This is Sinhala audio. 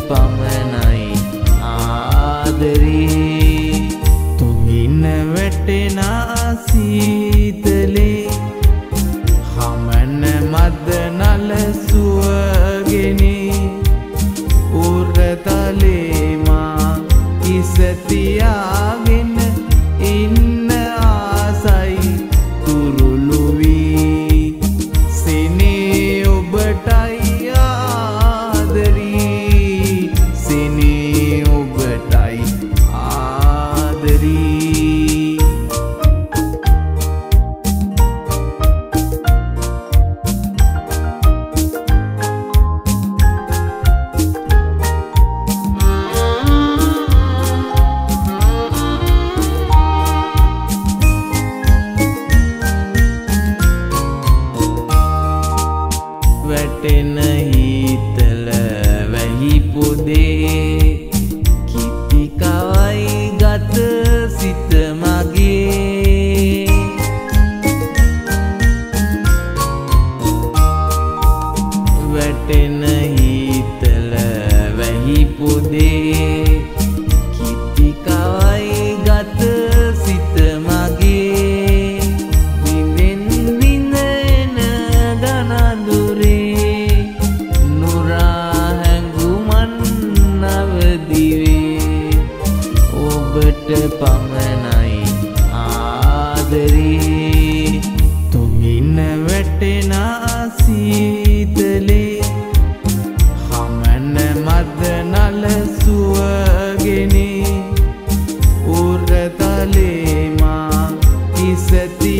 පමණයි ආදරේ තුහින වැටෙන සීතලේ හමන මද නල සුවගෙනේ උරතලේ මා ඉස තියාගෙන ඉන්න ආසයි තුරුළු වී සිනේ ඔබටයි ආදරී සිනේ ඔබටයි ආදරී වැටෙන හිතල වැහි පොදේ කිති කවයි ගත සිත මගේ වැටෙන හිතල වැහි පොදේ කිති කවයි ගත සිත මගේ විඳෙන් විඳෙන ගනඳුරේ ඔබට පමණයි ආදරේ තුමින වැටෙන සීතලේ හමන මද නල සුවගෙනේ උරතලේ මා ඉසති